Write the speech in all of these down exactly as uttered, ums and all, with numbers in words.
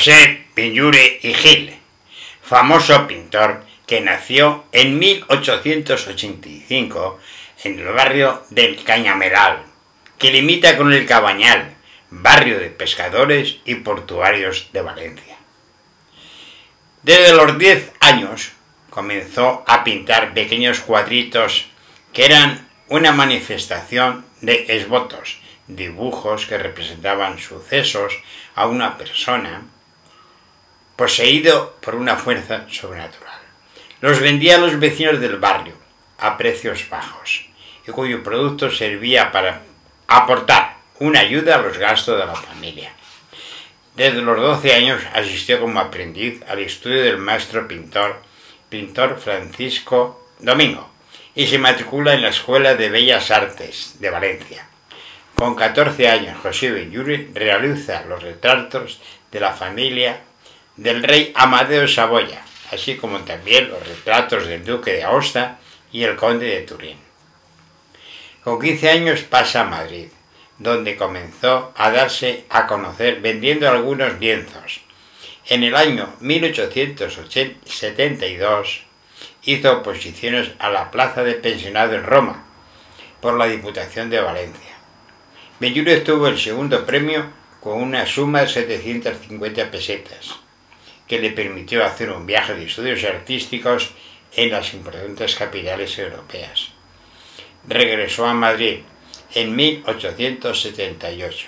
José Benlliure y Gil, famoso pintor que nació en mil ochocientos ochenta y cinco en el barrio del Cañameral, que limita con el Cabañal, barrio de pescadores y portuarios de Valencia. Desde los diez años comenzó a pintar pequeños cuadritos que eran una manifestación de esbotos, dibujos que representaban sucesos a una persona poseído por una fuerza sobrenatural. Los vendía a los vecinos del barrio a precios bajos y cuyo producto servía para aportar una ayuda a los gastos de la familia. Desde los doce años asistió como aprendiz al estudio del maestro pintor, pintor Francisco Domingo, y se matricula en la Escuela de Bellas Artes de Valencia. Con catorce años, José Benlliure realiza los retratos de la familia del rey Amadeo de Saboya, así como también los retratos del duque de Aosta y el conde de Turín. Con quince años pasa a Madrid, donde comenzó a darse a conocer vendiendo algunos lienzos. En el año mil ochocientos setenta y dos hizo oposiciones a la plaza de pensionado en Roma por la Diputación de Valencia. Benlliure obtuvo el segundo premio con una suma de setecientas cincuenta pesetas, que le permitió hacer un viaje de estudios artísticos en las importantes capitales europeas. Regresó a Madrid en mil ochocientos setenta y ocho.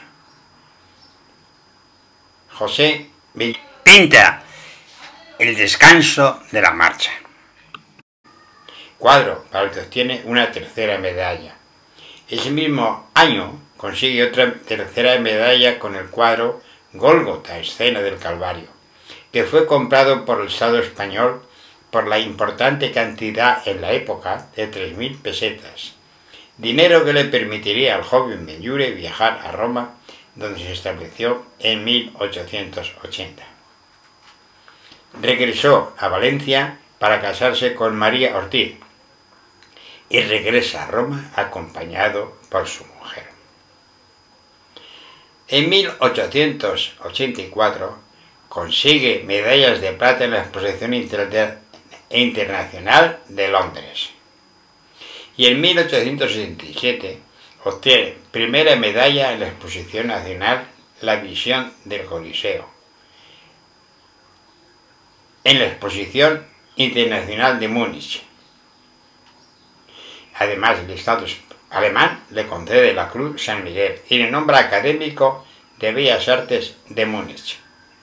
José Benlliure pinta El descanso de la marcha, cuadro para el que obtiene una tercera medalla. Ese mismo año consigue otra tercera medalla con el cuadro Gólgota, escena del Calvario, que fue comprado por el Estado español por la importante cantidad en la época de tres mil pesetas, dinero que le permitiría al joven Benlliure viajar a Roma, donde se estableció en mil ochocientos ochenta. Regresó a Valencia para casarse con María Ortiz y regresa a Roma acompañado por su mujer. En mil ochocientos ochenta y cuatro consigue medallas de plata en la Exposición Inter- Internacional de Londres y en mil ochocientos sesenta y siete obtiene primera medalla en la Exposición Nacional La Visión del Coliseo, en la Exposición Internacional de Múnich. Además, el Estado alemán le concede la Cruz San Miguel y le nombra académico de Bellas Artes de Múnich.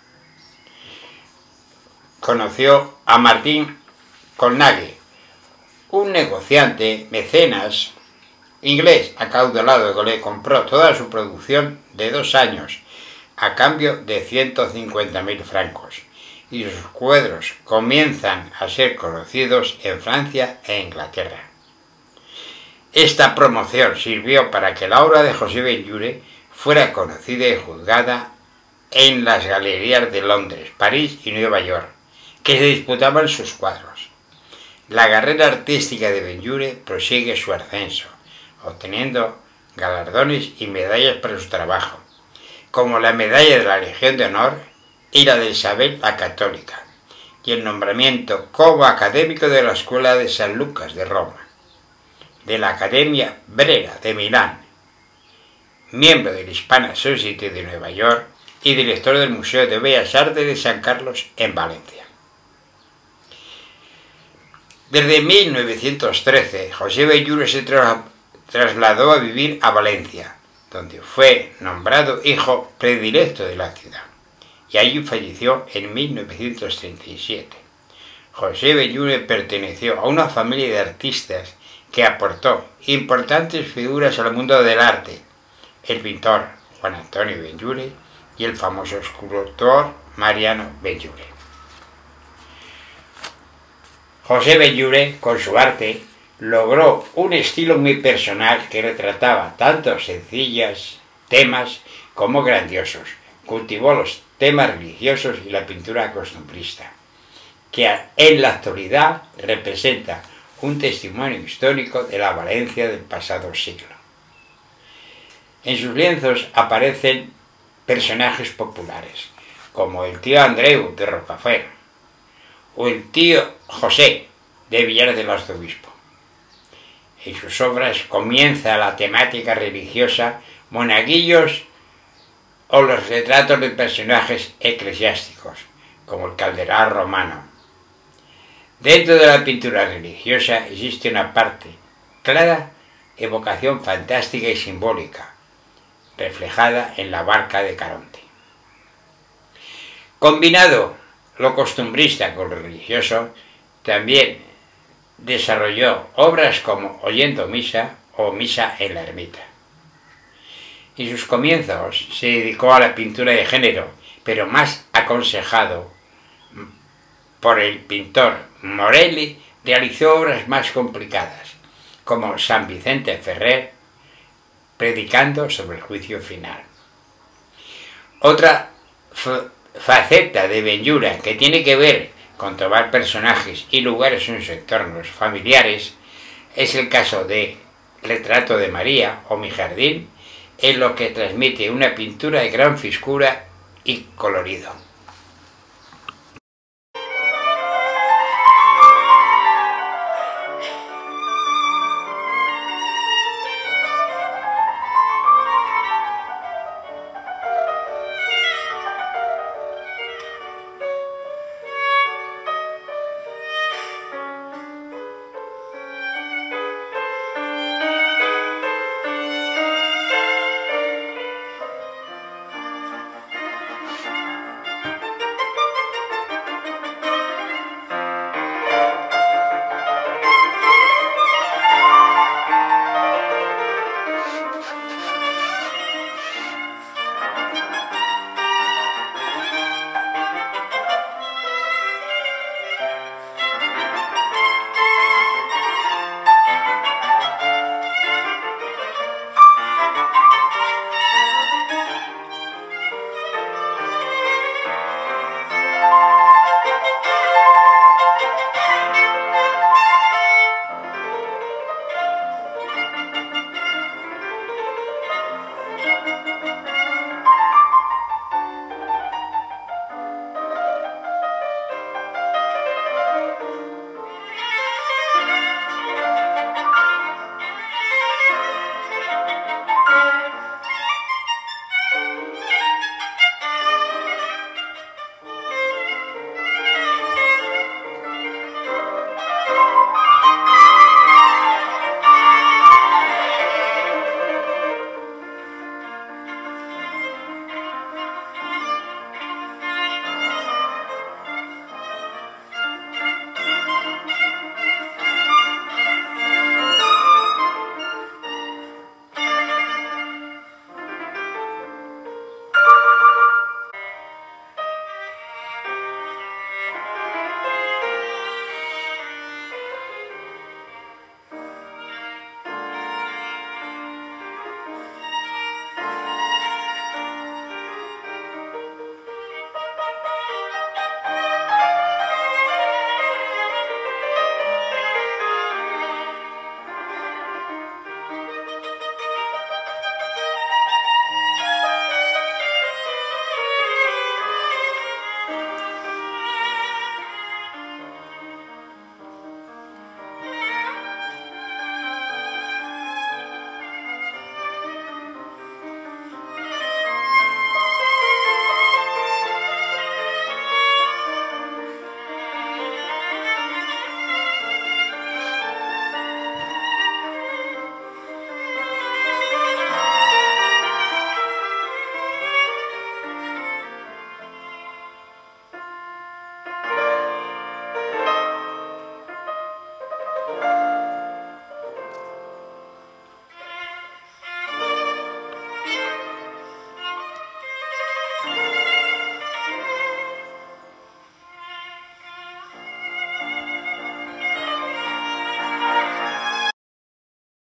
Conoció a Martín Colnaghi, un negociante, mecenas, inglés acaudalado que le compró toda su producción de dos años a cambio de ciento cincuenta mil francos, y sus cuadros comienzan a ser conocidos en Francia e Inglaterra. Esta promoción sirvió para que la obra de José Benlliure fuera conocida y juzgada en las galerías de Londres, París y Nueva York, que se disputaban sus cuadros. La carrera artística de Benlliure prosigue su ascenso, obteniendo galardones y medallas por su trabajo, como la medalla de la Legión de Honor y la de Isabel la Católica, y el nombramiento como académico de la Escuela de San Lucas de Roma, de la Academia Brera de Milán, miembro de la Hispana Society de Nueva York y director del Museo de Bellas Artes de San Carlos en Valencia. Desde mil novecientos trece, José Benlliure se tra trasladó a vivir a Valencia, donde fue nombrado hijo predilecto de la ciudad, y allí falleció en mil novecientos treinta y siete. José Benlliure perteneció a una familia de artistas que aportó importantes figuras al mundo del arte: el pintor Juan Antonio Benlliure y el famoso escultor Mariano Benlliure. José Benlliure, con su arte, logró un estilo muy personal que retrataba tanto sencillos temas como grandiosos. Cultivó los temas religiosos y la pintura costumbrista, que en la actualidad representa un testimonio histórico de la Valencia del pasado siglo. En sus lienzos aparecen personajes populares, como el tío Andreu de Rocafer o el tío José de Villar del Arzobispo. En sus obras comienza la temática religiosa, monaguillos o los retratos de personajes eclesiásticos, como el Calderal romano. Dentro de la pintura religiosa existe una parte clara evocación fantástica y simbólica, reflejada en la barca de Caronte. Combinado lo costumbrista con lo religioso, también desarrolló obras como Oyendo Misa o Misa en la Ermita. En sus comienzos se dedicó a la pintura de género, pero más aconsejado por el pintor Morelli, realizó obras más complicadas, como San Vicente Ferrer, predicando sobre el juicio final. Otra faceta de Benlliure que tiene que ver con tomar personajes y lugares en sus entornos familiares es el caso de Retrato de María o Mi Jardín, en lo que transmite una pintura de gran frescura y colorido.